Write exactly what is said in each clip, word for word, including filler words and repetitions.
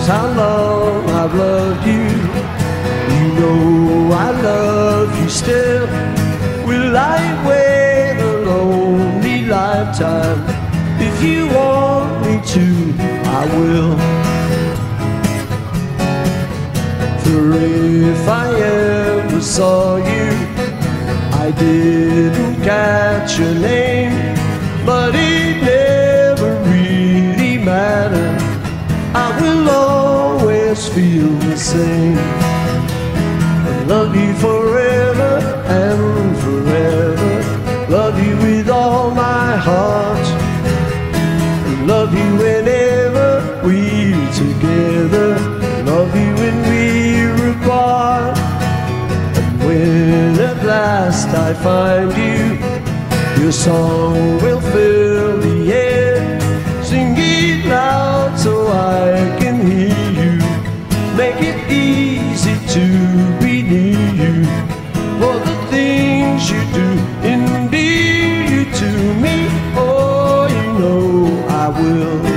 knows how long I've loved you. You know I love you still. Will I wait a lonely lifetime? If you want me to, I will. For if I ever saw you, I didn't catch your name, but it never really mattered. I will always feel the same. I love you forever and forever. Love you with all my heart. Love you whenever we're together. Love you when we're apart. And when at last I find you, your song will fill the air. Sing it loud so I can hear you. Make it easy to be near you. For the things you do endear you to me. Oh, you know I will.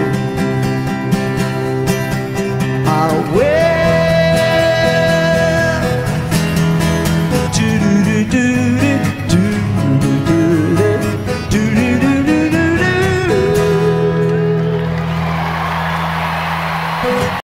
I will. Do do do do.